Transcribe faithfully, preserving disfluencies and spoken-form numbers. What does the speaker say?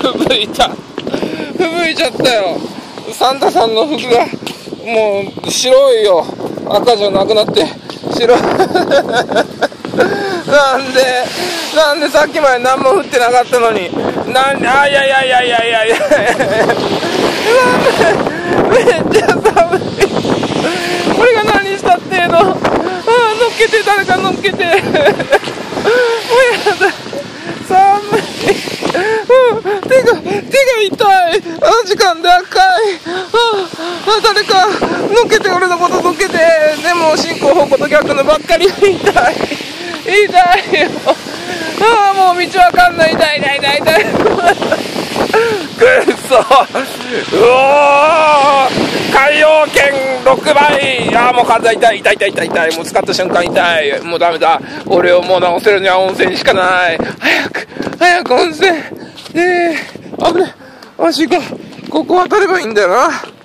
ふぶいた。ふぶいちゃったよ。サンタさんの服がもう白いよ。赤じゃなくなって白いなんでなんでさっきまで何も降ってなかったのに、なんで、あ、いやいやいやいやいやいやめっちゃ寒い。俺が何したっていうの。あー、乗っけて、誰か乗っけてもうやだ、寒い。うん、手が手が痛い。あの時間で赤い。ああ、誰か乗っけて、俺のこと乗っけて。でも進行方向と逆のばっかり。痛い痛いよ。ああ、もう道わかんない。痛い痛い痛い痛いくっそ。うおー、海洋圏ろくばい。ああ、もう体痛い痛い痛い痛い痛い。もう使った瞬間痛い。もうダメだ。俺をもう治せるには温泉しかない。早く早く温泉。ええー、危ねえ。足がここ渡ればいいんだよな。